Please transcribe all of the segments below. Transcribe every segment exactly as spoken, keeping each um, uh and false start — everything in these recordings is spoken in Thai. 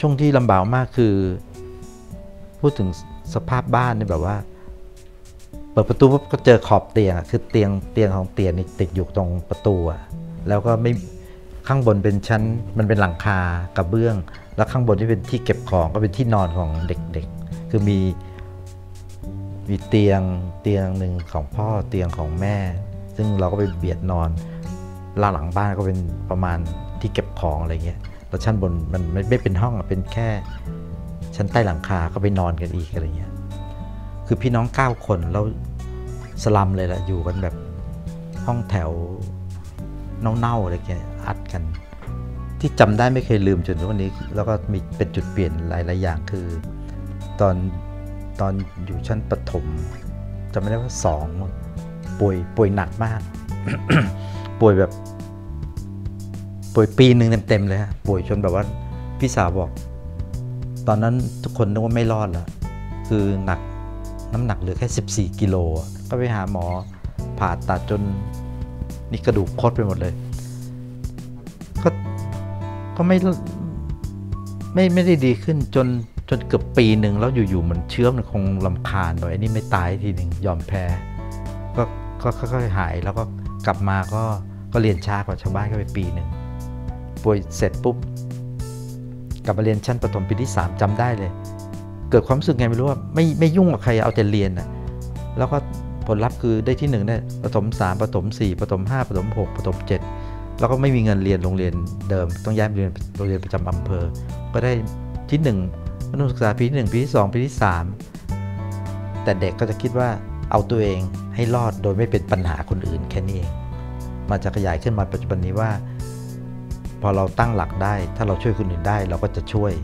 ช่วงที่ลำบากมากคือพูดถึงสภาพบ้านเนี่ยแบบว่าเปิดประตูปุ๊บก็เจอขอบเตียงคือเตียงเตียงของเตียงนี่ติดอยู่ตรงประตูอะแล้วก็ไม่ข้างบนเป็นชั้นมันเป็นหลังคากระเบื้องแล้วข้างบนที่เป็นที่เก็บของก็เป็นที่นอนของเด็กๆคือมีมีเตียงเตียงหนึ่งของพ่อเตียงของแม่ซึ่งเราก็ไปเบียดนอนล่าหลังบ้านก็เป็นประมาณที่เก็บของอะไรเงี้ยแล้วชั้นบนมันไม่เป็นห้องเป็นแค่ชั้นใต้หลังคาก็ไปนอนกันอีกอะไรเงี้ยคือพี่น้องเก้าคนแล้วสลัมเลยแหละอยู่กันแบบห้องแถวเน่าๆอะไรเงี้ยอัดกันที่จำได้ไม่เคยลืมจนทุกวันนี้แล้วก็มีเป็นจุดเปลี่ยนหลายๆอย่างคือตอนตอนอยู่ชั้นประถมจำไม่ได้ว่าสองป่วยป่วยหนักมาก ป่วยแบบป่วยปีหนึ่งเต็มๆเลยฮะป่วยจนแบบว่าพี่สาวบอกตอนนั้นทุกคนนึกว่าไม่รอดแล้วคือหนักน้ำหนักเหลือแค่สิบสี่กิโลก็ไปหาหมอผ่าตัดจนนี่กระดูกคดไปหมดเลยก็ก็ไม่ไม่ไม่ได้ดีขึ้นจนจนเกือบปีหนึ่งแล้วอยู่ๆมันเชื้อมันคงรำคาญหน่อยอันนี้ไม่ตายทีหนึ่งยอมแพ้ก็ก็ค่อยๆหายแล้วก็กลับมาก็ก็เรียนช้ากว่าชาวบ้านก็ไปปีหนึ่งป่วยเสร็จปุ๊บกลับมาเรียนชั้นประถมปีที่สามจำได้เลยเกิดความรู้สึกไงไม่รู้ว่าไม่ไม่ยุ่งกับใครเอาแต่เรียนนะแล้วก็ผลลัพธ์คือได้ที่หนึ่งได้ประถมสามประถมสี่ประถมห้าประถมหกประถมเจ็ดแล้วก็ไม่มีเงินเรียนโรงเรียนเดิมต้องย้ายไปเรียนโรงเรียนประจำอำเภอก็ได้ที่หนึ่งมัธยมศึกษาปีที่หนึ่งปีที่สองปีที่สามแต่เด็กก็จะคิดว่าเอาตัวเองให้รอดโดยไม่เป็นปัญหาคนอื่นแค่นี้เองมาจะขยายขึ้นมาปัจจุบันนี้ว่าพอเราตั้งหลักได้ถ้าเราช่วยคนอื่นได้เราก็จะช่วย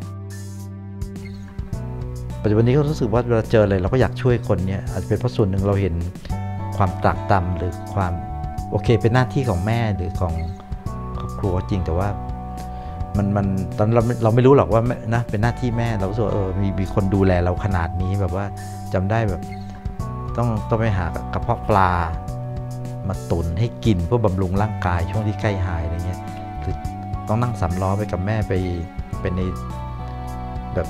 ปัจจุบันนี้ก็รู้สึกว่าเวลาเจออะไรเราก็อยากช่วยคนเนี่ยอาจจะเป็นเพราะส่วนหนึ่งเราเห็นความตรากตรำหรือความโอเคเป็นหน้าที่ของแม่หรือของครอบครัวจริงแต่ว่ามันมันตอนเราเราไม่รู้หรอกว่านะเป็นหน้าที่แม่เรารู้สึกเออมีมีคนดูแลเราขนาดนี้แบบว่าจำได้แบบต้องต้องไปหากระเพาะปลามาตุนให้กินเพื่อบำรุงร่างกายช่วงที่ใกล้หายอะไรเงี้ยคือต้องนั่งสำล้อไปกับแม่ไปเป็นในแบบ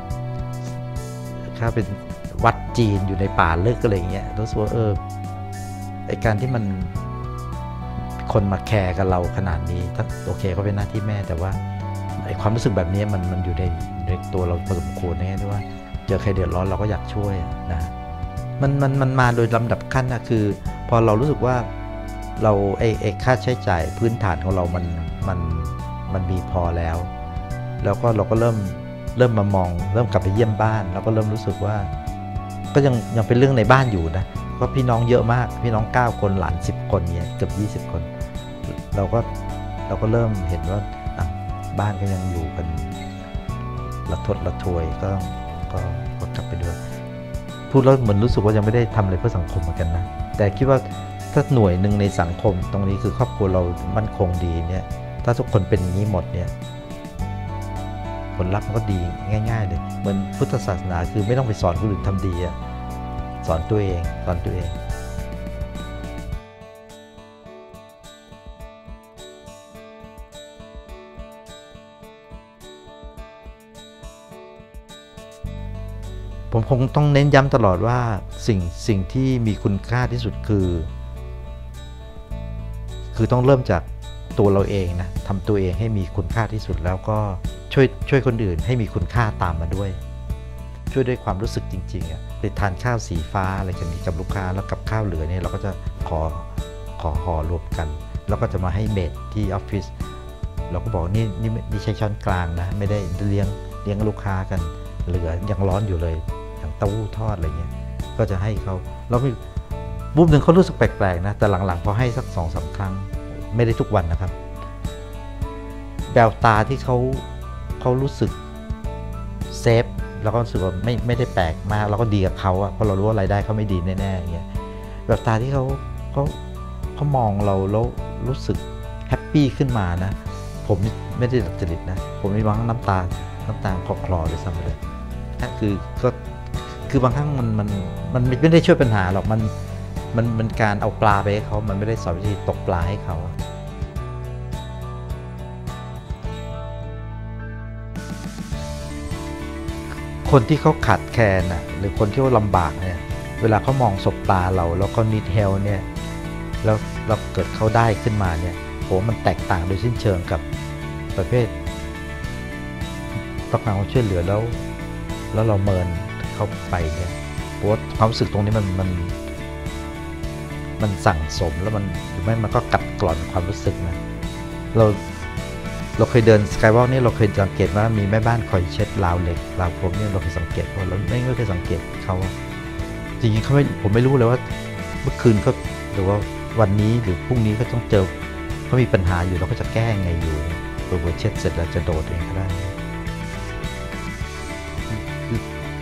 ถ้าเป็นวัดจีนอยู่ในป่าลึกอะไรเงี้ยรู้สึกว่าเออไอการที่มันคนมาแคร์กับเราขนาดนี้ถ้าโอเคก็เป็นหน้าที่แม่แต่ว่าไอความรู้สึกแบบนี้มันมันอยู่ในในตัวเราพอสมควรนะที่ว่าเจอใครเดือดร้อนเราก็อยากช่วยนะมันมันมันมาโดยลำดับขั้นนะคือพอเรารู้สึกว่าเราไอไอค่าใช้จ่ายพื้นฐานของเรามันมันมันมีพอแล้วแล้วก็เราก็เริ่มเริ่มมามองเริ่มกลับไปเยี่ยมบ้านแล้วก็เริ่มรู้สึกว่าก็ยังยังเป็นเรื่องในบ้านอยู่นะเพราะพี่น้องเยอะมากพี่น้องเก้าคนหลานสิบคนเนี่ยเกือบยี่สิบคนเราก็เราก็เริ่มเห็นว่าบ้านก็ยังอยู่กันระทดระทวยก็ก็ก็กลับไปด้วยพูดแล้วเหมือนรู้สึกว่ายังไม่ได้ทำอะไรเพื่อสังคมเหมือนกันนะแต่คิดว่าถ้าหน่วยหนึ่งในสังคมตรงนี้คือครอบครัวเรามั่นคงดีเนี่ยถ้าทุกคนเป็นอย่างนี้หมดเนี่ยผลลัพธ์มันก็ดีง่ายๆเลยเหมือนพุทธศาสนาคือไม่ต้องไปสอนคนอื่นทำดีอะสอนตัวเองสอนตัวเองผมคงต้องเน้นย้ำตลอดว่าสิ่งสิ่งที่มีคุณค่าที่สุดคือคือต้องเริ่มจากตัวเราเองนะทำตัวเองให้มีคุณค่าที่สุดแล้วก็ช่วยช่วยคนอื่นให้มีคุณค่าตามมาด้วยช่วยด้วยความรู้สึกจริงๆอ่ะไปทานข้าวสีฟ้าอะไรกันนี้กับลูกค้าแล้วกับข้าวเหลือเนี่ยเราก็จะขอขอห่อรวมกันแล้วก็จะมาให้เมดที่ออฟฟิศเราก็บอกนี่นี่นี่ใช้ช้อนกลางนะไม่ได้เลี้ยงเลี้ยงลูกค้ากันเหลือยังร้อนอยู่เลยอย่างเต้าหู้ทอดอะไรเงี้ยก็จะให้เขาแล้วบุ้มหนึ่งเขารู้สึกแปลกๆนะแต่หลังๆพอให้สักสองสามครั้งไม่ได้ทุกวันนะครับแววตาที่เขาเขารู้สึกเซฟแล้วก็รู้สึกว่าไม่ไม่ได้แปลกมากแล้วก็ดีกับเขาอะเพราะเรารู้ว่ารายได้เขาไม่ดีแน่ๆอย่างเงี้ยแววตาที่เขาเขาเขามองเราแล้วรู้สึกแฮปปี้ขึ้นมานะผมไม่ได้ดัดจริตนะผมมีบางน้ำตาน้ำตาคลอคลอเลยซ้ำเลยนั่นคือก็คือบางครั้งมันมันมันไม่ได้ช่วยปัญหาหรอกมันมันมันการเอาปลาไปให้เขามันไม่ได้สอนวิธีตกปลาให้เขาคนที่เขาขาดแคลนน่ะหรือคนที่เขาลำบากเนี่ยเวลาเขามองสบตาเราแล้วเขานิดเฮลเนี่ยแล้วเราเกิดเขาได้ขึ้นมาเนี่ยผมว่ามันแตกต่างโดยสิ้นเชิงกับประเภทต้องการความช่วยเหลือแล้วแล้วเราเมินเขาไปเนี่ยเพราะความรู้สึกตรงนี้มันมันมันสั่งสมแล้วมันหรือไม่มันก็กัดกร่อนความรู้สึกนะเราเราเคยเดินสกายวอล์กนี่เราเคยสังเกตว่ามีแม่บ้านคอยเช็ดราวเหล็กราวพรมเนี่ยเราเคยสังเกตเพราะเราไม่ไม่เคยสังเกตเขาจริงๆเขาไม่ผมไม่รู้เลยว่าเมื่อคืนเขาหรือว่าวันนี้หรือพรุ่งนี้เขาต้องเจอเขามีปัญหาอยู่เราก็จะแก้ไงอยู่ตัวเช็ดเสร็จแล้วจะโดดเองก็ได้คือ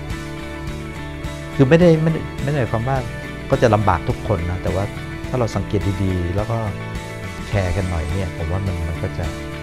คือไม่ได้ไม่ได้ไม่ได้หมายความว่าก็จะลำบากทุกคนนะแต่ว่าถ้าเราสังเกตดีๆแล้วก็แคร์กันหน่อยเนี่ยผมว่ามันมันก็จะ